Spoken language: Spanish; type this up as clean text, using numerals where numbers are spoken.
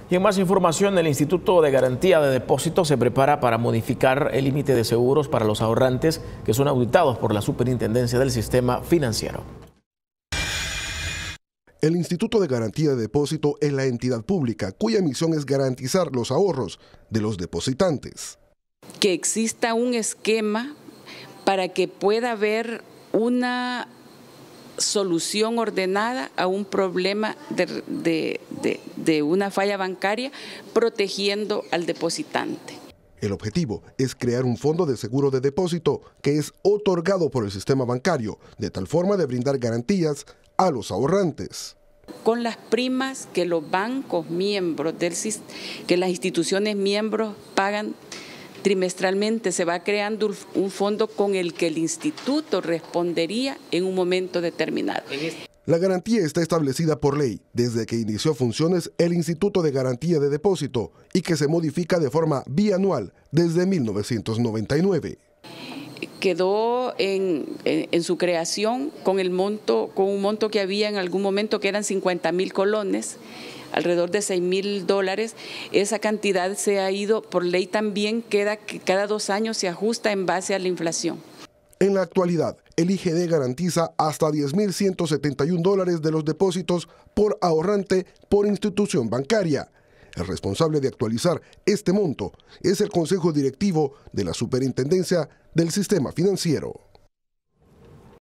Y en más información, el Instituto de Garantía de Depósitos se prepara para modificar el límite de seguros para los ahorrantes que son auditados por la Superintendencia del Sistema Financiero. El Instituto de Garantía de Depósito es la entidad pública cuya misión es garantizar los ahorros de los depositantes. Que exista un esquema para que pueda haber una solución ordenada a un problema de una falla bancaria, protegiendo al depositante. El objetivo es crear un fondo de seguro de depósito que es otorgado por el sistema bancario, de tal forma de brindar garantías a los ahorrantes. Con las primas que los bancos miembros, que las instituciones miembros pagan trimestralmente, se va creando un fondo con el que el instituto respondería en un momento determinado. La garantía está establecida por ley desde que inició funciones el Instituto de Garantía de Depósito y que se modifica de forma bianual desde 1999. Quedó en su creación con un monto que había en algún momento que eran 50.000 colones, alrededor de $6.000. Esa cantidad se ha ido, por ley también queda que cada 2 años se ajusta en base a la inflación. En la actualidad, el IGD garantiza hasta $10.171 de los depósitos por ahorrante por institución bancaria. El responsable de actualizar este monto es el Consejo Directivo de la Superintendencia del Sistema Financiero.